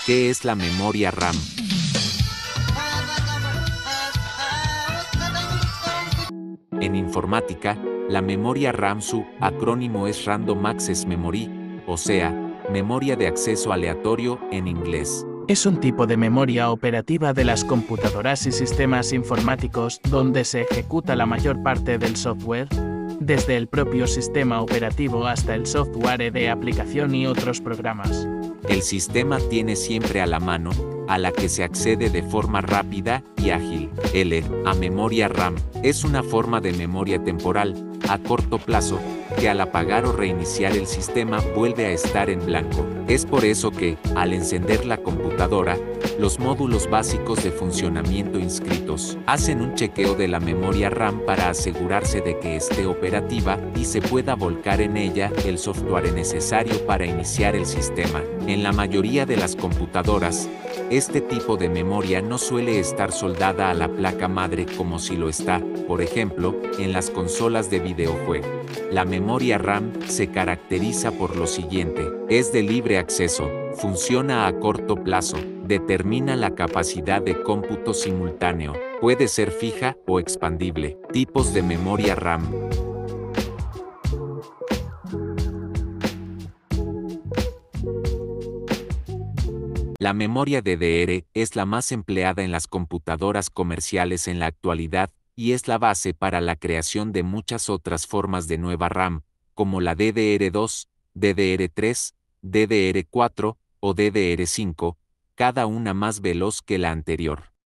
¿Qué es la memoria RAM? En informática, la memoria RAM, su acrónimo es Random Access Memory, o sea, memoria de acceso aleatorio en inglés. Es un tipo de memoria operativa de las computadoras y sistemas informáticos donde se ejecuta la mayor parte del software, desde el propio sistema operativo hasta el software de aplicación y otros programas. El sistema tiene siempre a la mano, a la que se accede de forma rápida y ágil. A memoria RAM, es una forma de memoria temporal, a corto plazo, que al apagar o reiniciar el sistema vuelve a estar en blanco. Es por eso que, al encender la computadora, los módulos básicos de funcionamiento inscritos hacen un chequeo de la memoria RAM para asegurarse de que esté operativa y se pueda volcar en ella el software necesario para iniciar el sistema. En la mayoría de las computadoras, este tipo de memoria no suele estar soldada a la placa madre como si lo está, por ejemplo, en las consolas de videojuego. La memoria RAM se caracteriza por lo siguiente: es de libre acceso, funciona a corto plazo, determina la capacidad de cómputo simultáneo, puede ser fija o expandible. Tipos de memoria RAM. La memoria DDR es la más empleada en las computadoras comerciales en la actualidad y es la base para la creación de muchas otras formas de nueva RAM, como la DDR2, DDR3, DDR4 o DDR5, cada una más veloz que la anterior.